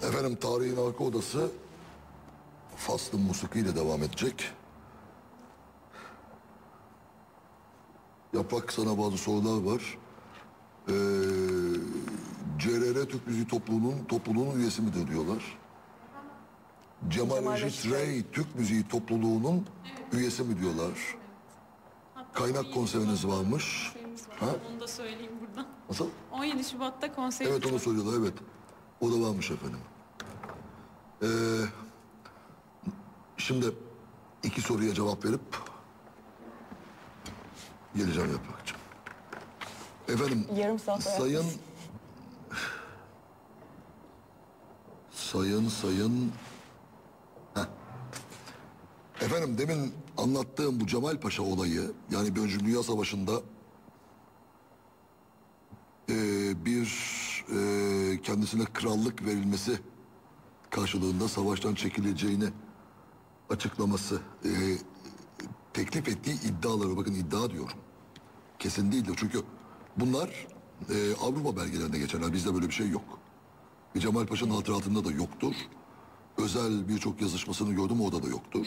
Efendim tarihin arka odası faslı musikiyle devam edecek. Yaprak, sana bazı sorular var. CRR Türk Müziği topluluğunun üyesi midir diyorlar. Cemal Reşit Rey Türk Müziği topluluğunun üyesi mi diyorlar. Kaynak konseriniz varmış. Ha? Onu da söyleyeyim buradan. Nasıl? 17 Şubat'ta konserimiz var. Evet, onu söylüyorlar, evet. O da varmış efendim. Şimdi iki soruya cevap verip geleceğim Yaprakcığım. Efendim, yarım saat sayın Heh. Efendim, demin anlattığım bu Cemal Paşa olayı, yani Birinci Dünya Savaşı'nda kendisine krallık verilmesi karşılığında savaştan çekileceğini açıklaması, teklif ettiği iddiaları, bakın iddia diyorum, kesin değildir çünkü bunlar Avrupa belgelerinde geçerler, bizde böyle bir şey yok. Cemal Paşa'nın hatıratında da yoktur. Özel birçok yazışmasını gördüm, orada da yoktur.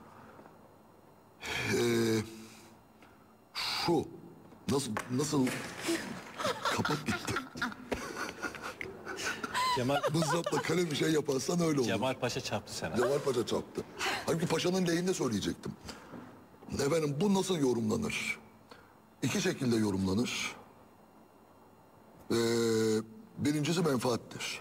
Şu nasıl kapak gitti. Mızrapla kalem bir şey yaparsan öyle olur. Cemal Paşa çarptı sana. Cemal Paşa çarptı. Halbuki Paşa'nın lehinde söyleyecektim. Efendim, bu nasıl yorumlanır? İki şekilde yorumlanır. Birincisi menfaattir.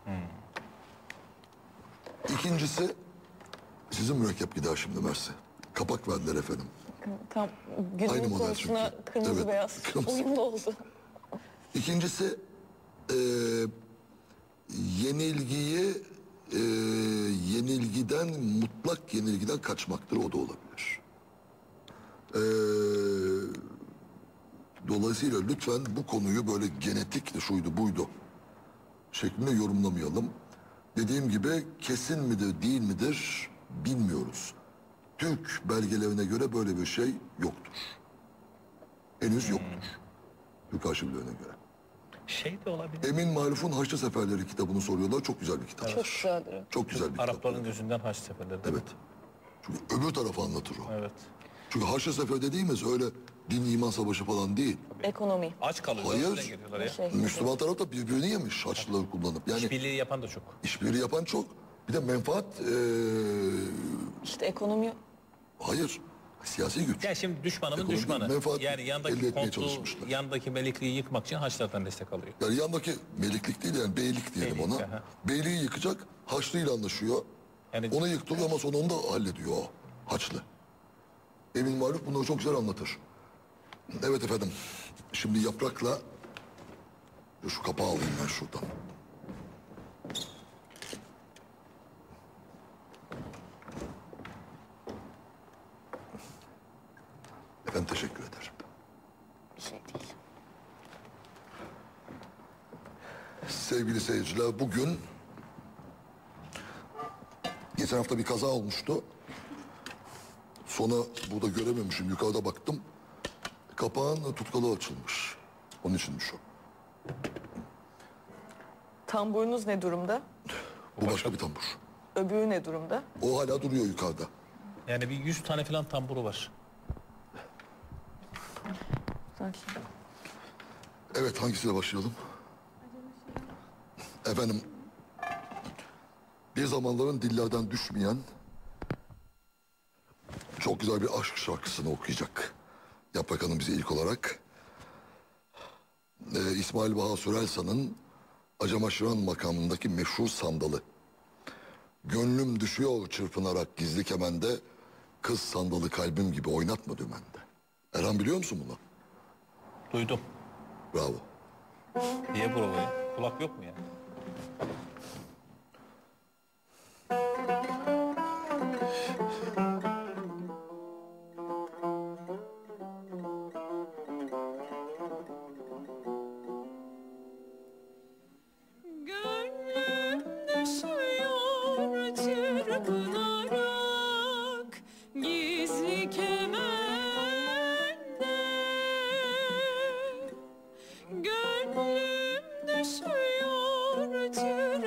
İkincisi, sizin mürekkep gider şimdi Mersi. Kapak verdiler efendim. Tam Aynı günün model konusuna çünkü. kırmızı Evet, beyaz kırmızı. uyumlu oldu. İkincisi, mutlak yenilgiden kaçmaktır, o da olabilir. Dolayısıyla lütfen bu konuyu böyle genetik şuydu buydu şeklinde yorumlamayalım. Dediğim gibi kesin midir değil midir bilmiyoruz. Türk belgelerine göre böyle bir şey yoktur. Henüz yoktur. Türk arşivlerine göre. Şey de olabilir. Emin Maruf'un Haçlı Seferleri kitabını soruyorlar. Çok güzel bir kitap. Çok güzeldir. Çok güzel bir kitap. Arapların gözünden Haç seferleri. Evet. Çünkü öbür tarafı anlatır o. Evet. Çünkü Haçlı Sefer dediğimiz öyle din iman savaşı falan değil. Ekonomi. Aç kalıyor. Hayır. Üstüne geliyorlar ya. Müslüman taraf da birbirini yemiş Haçlıları kullanıp. Yani İşbirliği yapan da çok. işbirliği yapan çok. Bir de menfaat İşte ekonomi. hayır. Siyasi güç. Ya şimdi düşmanımın Ekonomik düşmanı. menfaat Yani elde yandaki etmeye kontluğu, çalışmışlar. yandaki melikliği yıkmak için Haçlardan destek alıyor. Yani yandaki meliklik değil, yani beylik diyelim Beylik, ona. aha. Beyliği yıkacak, Haçlı ile anlaşıyor. Yani Onu yıktırıyor ama sonra onu da hallediyor o Haçlı. Emin Maruf bunları çok güzel anlatır. Evet efendim. Şimdi Yaprak'la şu kapağı alayım ben şuradan. Efendim, teşekkür ederim. Bir şey değil. Sevgili seyirciler, bugün geçen hafta bir kaza olmuştu. Sonra burada görememişim, yukarıda baktım. Kapağın tutkalı açılmış. Onun içinmiş o. Tamburunuz ne durumda? Bu başka bir tambur. Öbürü ne durumda? O hala duruyor yukarıda. yani bir 100 tane falan tamburu var. Sanki. Evet, hangisiyle başlayalım? Efendim, bir zamanların dillerden düşmeyen çok güzel bir aşk şarkısını okuyacak Yaprak Hanım bize ilk olarak. İsmail Baha Sürelsa'nın Acamaşıran makamındaki meşhur sandalı. Gönlüm düşüyor çırpınarak gizli kemende, kız sandalı kalbim gibi oynatma dümende. Erhan, biliyor musun bunu? Duydum. Bravo. Niye provayı? Kulak yok mu ya? Gönlüm düşüyor çırpınarak gizli kemende. Gönlüm düşüyor çırpınarak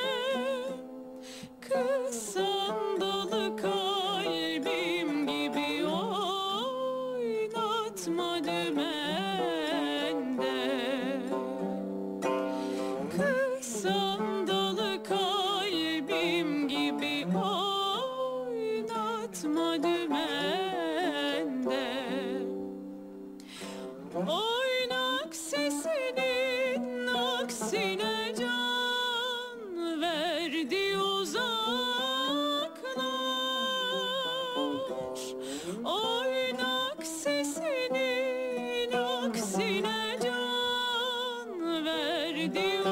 Kız sandalı kalbim gibi oynatma dümende. Kız sandalı kalbim gibi oynatma dümende. Oynak sesinin aksine can verdi uzaklar. Oynak sesinin aksine can verdi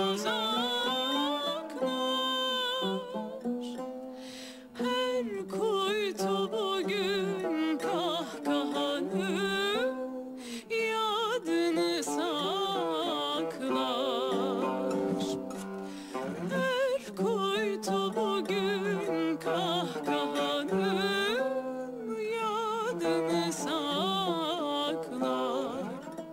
uzaklar. Her kuytu bugün kahkahanı yadını saklar. Her kuytu bugün kahkahanın yadını saklar.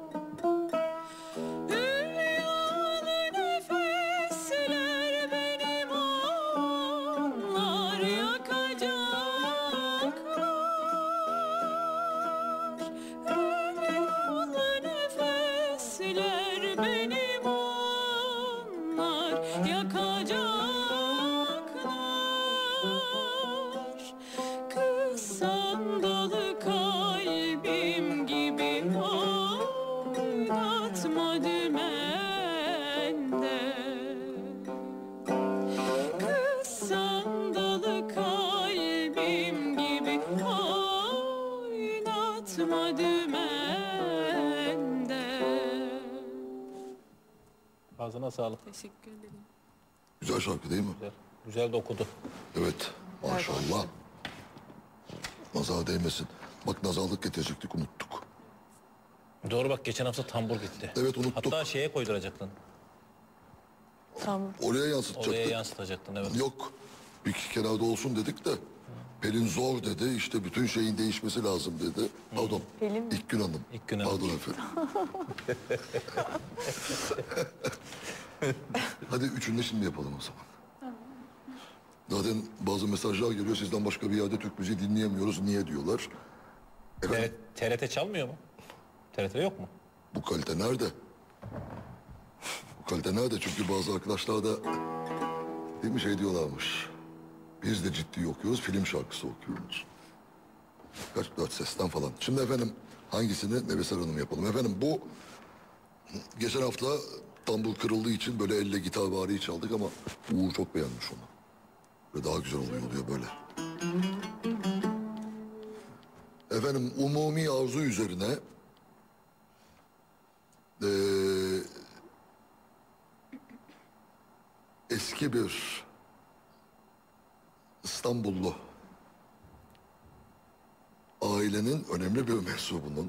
Hülyalı nefesler benim onlar yakacaklar. Hülyalı nefesler benim onlar yakacaklar. Kız sandalı kalbim gibi oynatma dümende. Kız sandalı kalbim gibi oynatma dümende. Ağzına sağlık. Teşekkür ederim. Güzel şarkı değil mi? Güzel. Güzel de okudu. Evet. Maşallah. Nazar değmesin. Bak nazarlık getirecektik unuttuk. Doğru bak geçen hafta tambur gitti. Evet, unuttuk. Hatta şeye koyduracaktın. Tam Oraya yansıtacaktık. Oraya yansıtacaktın evet. Yok. Bir iki kenarda olsun dedik de. Pelin zor dedi. İşte bütün şeyin değişmesi lazım dedi. Pardon. Pelin mi? İlk gün hanım. İlk gün hanım. Pardon efendim. Hadi üçünü de şimdi yapalım o zaman. Zaten bazı mesajlar geliyor. Sizden başka bir yerde Türk müziği dinleyemiyoruz. Niye diyorlar. Efendim, TRT çalmıyor mu? TRT'de yok mu? bu kalite nerede? Bu kalite nerede? Çünkü bazı arkadaşlar da değil mi şey diyorlarmış. Biz de ciddi okuyoruz, film şarkısı okuyoruz. Kaç dört sesten falan. Şimdi efendim hangisini Neveser Hanım yapalım? Efendim bu geçen hafta tambur kırıldığı için böyle elle gitarvari çaldık ama Uğur çok beğenmiş onu. Ve daha güzel oluyor böyle. Efendim umumi arzu üzerine eski bir İstanbullu ailenin önemli bir mensubunun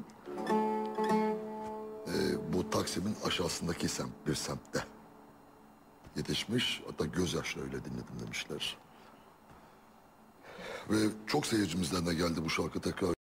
bu Taksim'in aşağısındaki bir semtte yetişmiş. Hatta gözyaşlarıyla dinledim demişler. Ve çok seyircimizden de geldi bu şarkı tekrar.